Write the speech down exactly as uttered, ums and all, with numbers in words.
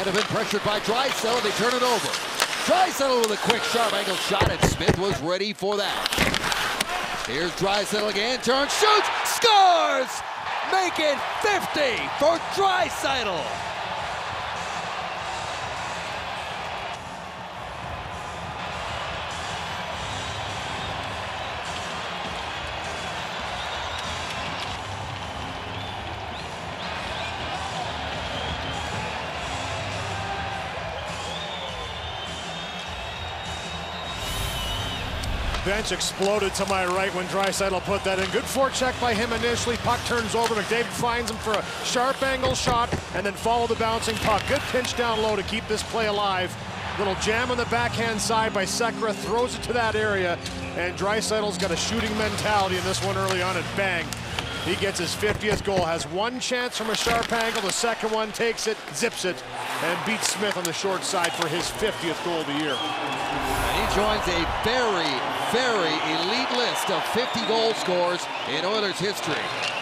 have been pressured by Draisaitl. They turn it over. Draisaitl with a quick, sharp angle shot, and Smith was ready for that. Here's Draisaitl again. Turns, shoots, scores! Make it fifty for Draisaitl. Bench exploded to my right when Draisaitl put that in. Good forecheck by him initially. Puck turns over. McDavid finds him for a sharp angle shot and then follow the bouncing puck. Good pinch down low to keep this play alive. Little jam on the backhand side by Sekera, throws it to that area, and Draisaitl's got a shooting mentality in this one early on, and bang. He gets his fiftieth goal, has one chance from a sharp angle. The second one takes it, zips it, and beats Smith on the short side for his fiftieth goal of the year. And he joins a very, very elite list of fifty goal scorers in Oilers history.